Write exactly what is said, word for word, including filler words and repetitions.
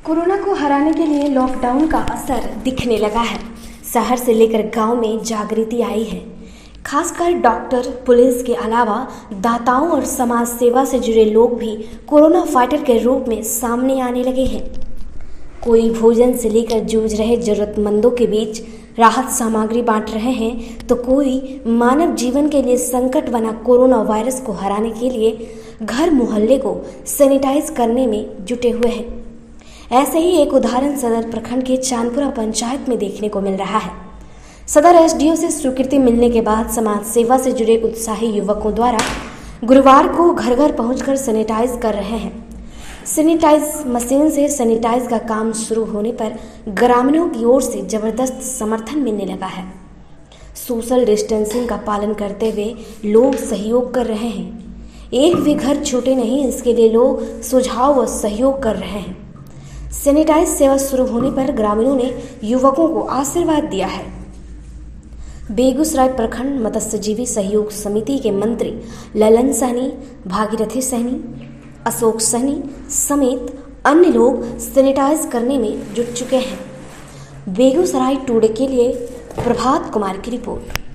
Corona को हराने के लिए लॉकडाउन का असर दिखने लगा है। शहर से लेकर गांव में जागृति आई है। खासकर डॉक्टर, पुलिस के अलावा दाताओं और समाज सेवा से जुड़े लोग भी कोरोना फाइटर के रूप में सामने आने लगे हैं। कोई भोजन से लेकर जूझ रहे जरूरतमंदों के बीच राहत सामग्री बांट रहे हैं, तो कोई मानव जीवन के लिए संकट बना कोरोना वायरस को हराने के लिए घर मोहल्ले को सैनिटाइज करने में जुटे हुए हैं। ऐसे ही एक उदाहरण सदर प्रखंड के चांदपुरा पंचायत में देखने को मिल रहा है। सदर एसडीओ से स्वीकृति मिलने के बाद समाज सेवा से जुड़े उत्साही युवकों द्वारा गुरुवार को घर घर पहुंचकर सैनिटाइज कर रहे हैं। सैनिटाइज मशीन से सैनिटाइज का काम शुरू होने पर ग्रामीणों की ओर से जबरदस्त समर्थन मिलने लगा है। सोशल डिस्टेंसिंग का पालन करते हुए लोग सहयोग कर रहे हैं। एक भी घर छूटे नहीं, इसके लिए लोग सुझाव व सहयोग कर रहे हैं। सैनिटाइज सेवा शुरू होने पर ग्रामीणों ने युवकों को आशीर्वाद दिया है। बेगूसराय प्रखंड मत्स्यजीवी सहयोग समिति के मंत्री ललन सहनी, भागीरथी सहनी, अशोक सहनी समेत अन्य लोग सैनिटाइज करने में जुट चुके हैं। बेगूसराय टुडे के लिए प्रभात कुमार की रिपोर्ट।